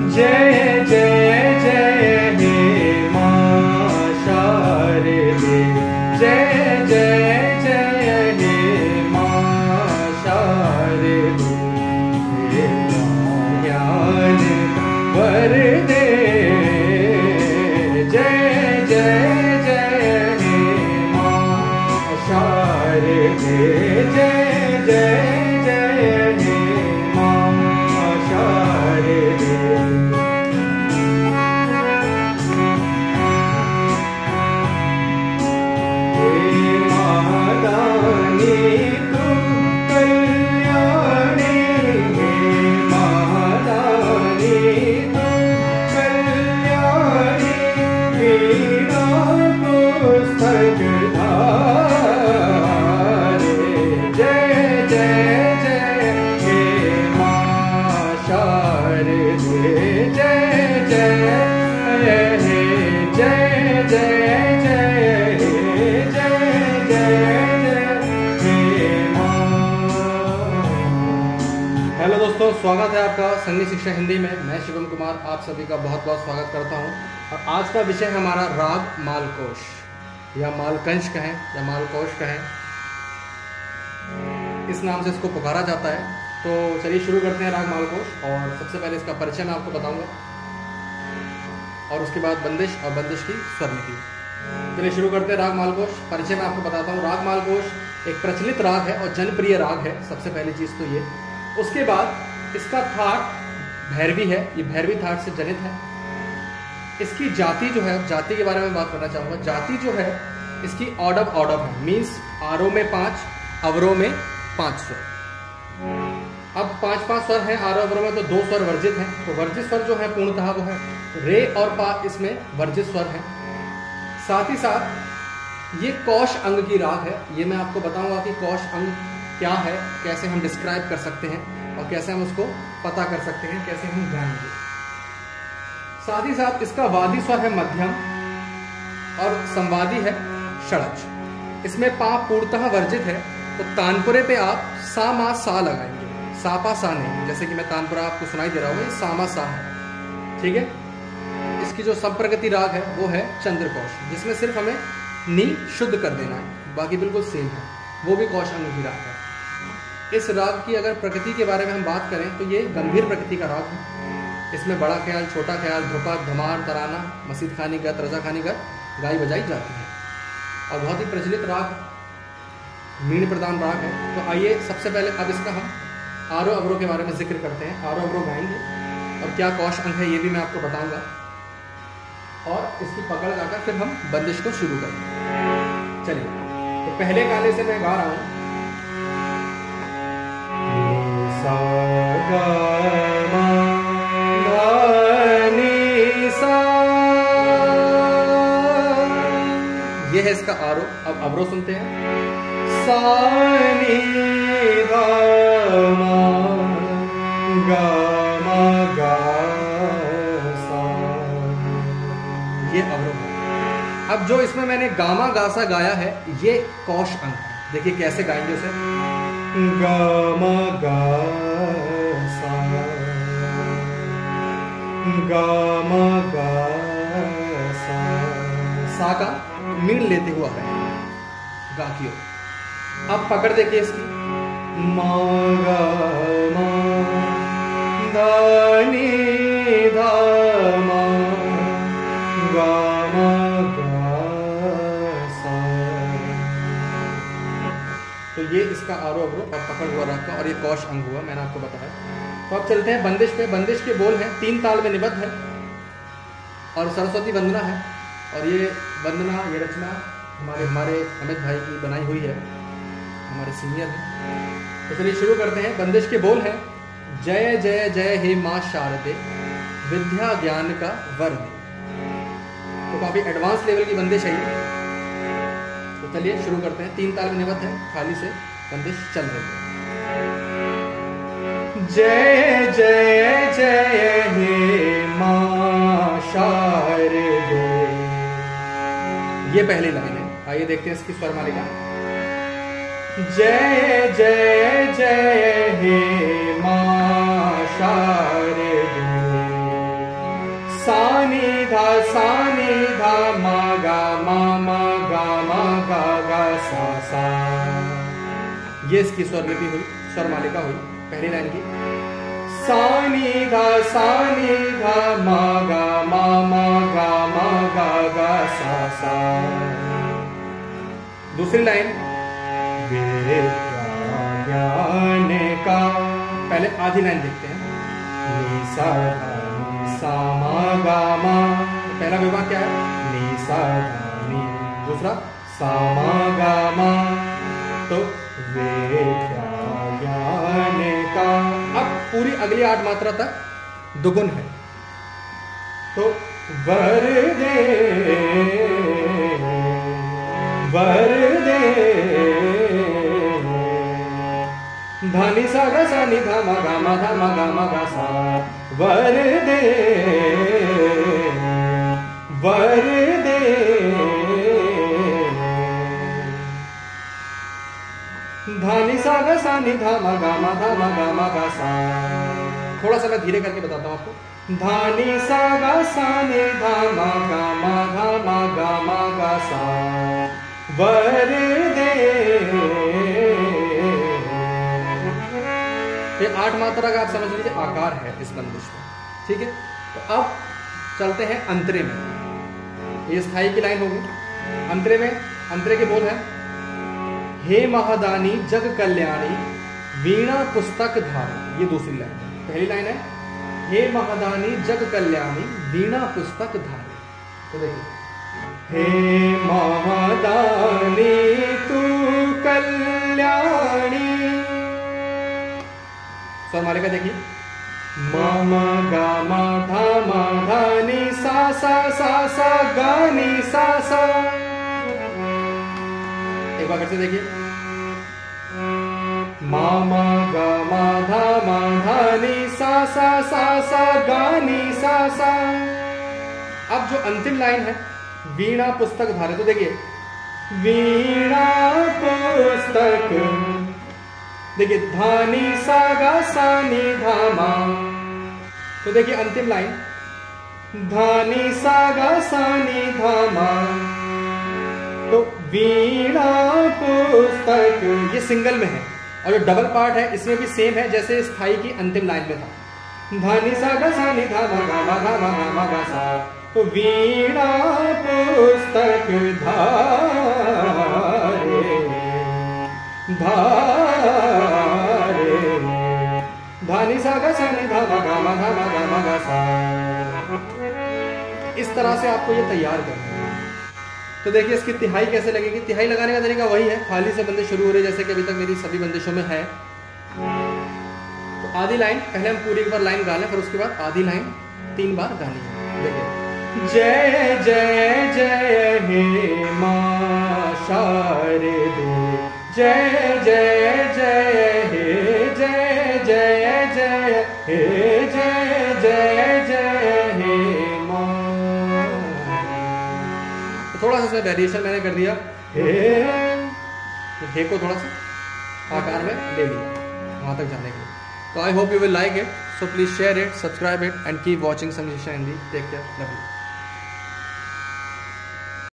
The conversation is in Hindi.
जय जय जय हे मां शारदे, जय जय जय हे मां शारदे, हे ज्ञान वर दे। जय जय जय हे मां शारदे, जय जय जय हे मां शारदे। हेलो दोस्तों, स्वागत है आपका संगीत शिक्षा हिंदी में। मैं शिवम कुमार आप सभी का बहुत बहुत स्वागत करता हूं। और आज का विषय है हमारा राग मालकोश या मालकंश कहें या मालकोश कहें, इस नाम से इसको पुकारा जाता है। तो चलिए शुरू करते हैं राग मालकोश। और सबसे पहले इसका परिचय मैं आपको बताऊंगा और उसके बाद बंदिश और बंदिश की स्वरलिपि। चलिए शुरू करते हैं राग मालकोश। परिचय मैं आपको बताता हूँ। राग मालकोश एक प्रचलित राग है और जनप्रिय राग है, सबसे पहली चीज़ तो ये। उसके बाद इसका थाट भैरवी है, ये भैरवी थाट से जनित है। इसकी जाति जो है, जाति के बारे में बात करना चाहूँगा। जाति जो है इसकी ऑडव ऑडव है, मीन्स आरों में 5, अवरों में 5 स्वर। अब 5-5 स्वर हैं आरों अवरों में, तो 2 स्वर वर्जित हैं। तो वर्जित स्वर जो है पूर्णतः वो है रे और पा, इसमें वर्जित स्वर है। साथ ही साथ ये कौश अंग की राग है। ये मैं आपको बताऊंगा कि कौश अंग क्या है, कैसे हम डिस्क्राइब कर सकते हैं और कैसे हम उसको पता कर सकते हैं, कैसे हम गाएंगे। साथ ही साथ इसका वादी स्वर है मध्यम और संवादी है षडज। इसमें पा पूर्णतः वर्जित है, तो तानपुरे पे आप सा मा सा लगाएंगे, सा पा सा नहीं। जैसे कि मैं तानपुरा आपको सुनाई दे रहा हूँ, ये सा मा सा है, ठीक है। इसकी जो संप्रगति राग है वो है चंद्रकौश, जिसमें सिर्फ हमें नी शुद्ध कर देना है, बाकी बिल्कुल सेम है, वो भी कौश अंग की राग है। इस राग की अगर प्रकृति के बारे में हम बात करें तो ये गंभीर प्रकृति का राग है। इसमें बड़ा ख्याल, छोटा ख्याल, ध्रुपद, धमार, तराना, मसीद खानी गत, रजा खानी गत गाई बजाई जाती है और बहुत ही प्रचलित राग, मीण प्रधान राग है। तो आइए सबसे पहले अब इसका हम आरोह अवरोह के बारे में जिक्र करते हैं। आरोह अवरोह गाएंगे और क्या कौश अंग है ये भी मैं आपको बताऊंगा और इसकी पकड़ गाकर फिर हम बंदिश को शुरू करेंगे। चलिए, तो पहले गाने से मैं गा रहा हूं। सा गा मा धा नी सा, ये है इसका आरोह। अब अवरोह सुनते हैं। सा नी धा मा गा मा गा सा, ये अवरोह है। अब जो इसमें मैंने गामा गासा गाया है ये कौश अंग है। देखिए कैसे गाएंगे उसे। गामा गासा, गामा गासा, सा का मीण लेते हुआ है गा की ओर। अब पकड़ देखिए इसकी। मा गा मा धा नी धा मा गा मा गा सा। तो ये इसका आरोह अवरोह और पकड़ हुआ राग का, और ये कौश अंग हुआ, मैंने आपको बताया। तो अब चलते हैं बंदिश पे। बंदिश के बोल हैं 3 ताल में निबद्ध है और सरस्वती वंदना है। और ये वंदना, ये रचना हमारे अमित भाई की बनाई हुई है, हमारे सीनियर हैं। तो चलिए शुरू करते हैं। बंदिश के बोल हैं। जय जय जय हे माँ शारदे, विद्या ज्ञान का वर दे। तो काफी एडवांस लेवल की बंदिश है ये। तो चलिए शुरू करते हैं। 3 ताल में निबद्ध है, खाली से बंदिश चल रही है। जय जय जय हे माँ शारदे, ये पहली लाइन है। आइए देखते हैं इसकी स्वर मालिका। जय जय जय हे माँ शारदे, धा सा नी धा मा गा मा गा गा सा। ये इसकी स्वर लिपि हुई, स्वर मालिका हुई पहली लाइन की। सा नी धा मा गा गा सा। दूसरी लाइन ज्ञान का, पहले आधी लाइन देखते हैं। नी सा मा गा मा, पहला विभाग क्या है? नी सा नी। दूसरा सा मा गा मा, तो ज्ञान का। अब पूरी अगली 8 मात्रा तक दुगुन है, तो वर दे धानी सा गा सा नी धा मा गा गा सा। वर दे धानी सा गा सा नी धा मा गा सा। थोड़ा सा मैं धीरे करके बताता हूँ आपको। धानी सा गा सा नी धा मा गा सा। वर दे। ये 8 मात्रा का आप समझ लीजिए आकार है इस बंदिश में, ठीक है। तो अब चलते हैं अंतरे में। ये स्थाई की लाइन होगी। अंतरे में, अंतरे के बोल है, हे महादानी जग कल्याणी वीणा पुस्तक धारी। ये दूसरी लाइन है। पहली लाइन है हे महादानी जग कल्याणी वीणा पुस्तक धारी। तो देखिए, हे महादानी तू कल्याणी, स्वर मालिका देखिए, मा गा मा धा नी सा गा नी सा। एक बार फिर से देखिए, मा गा मा धा नी सा गा नी सा। अब जो अंतिम लाइन है वीणा पुस्तक धारे, तो देखिए वीणा पुस्तक, देखिए धानी सा गा सा नी धा मा। तो देखिए अंतिम लाइन धानी सा गा सा नी धा मा, तो वीणा पुस्तक ये सिंगल में है, और जो डबल पार्ट है इसमें भी सेम है जैसे स्थाई की अंतिम लाइन में था। धानी सा गा सा नी धा मा गा सा। तो वीणा पुस्तक धारे धानी सा गा सा नी धा मा गा सा। इस तरह से आपको ये तैयार करना है। तो देखिए इसकी तिहाई कैसे लगेगी। तिहाई लगाने का तरीका वही है, खाली से बंदिश शुरू हो रही है जैसे कि अभी तक मेरी सभी बंदिशों में है। तो आधी लाइन पहले हम पूरी एक बार लाइन गा लें, फिर उसके बाद आधी लाइन 3 बार गानी है। देखिए, जय जय जय हे मां शारदे, जय जय जय हे, जय जय जय हे, जय जय जय हे मां। थोड़ा सा इसमें वेरिएशन मैंने कर दिया, हे को थोड़ा सा आकार में ले लिया वहां तक जाने के लिए। तो I hope you will like it, so please share it, subscribe it and keep watching Sangeet Hindi. Take care, love you.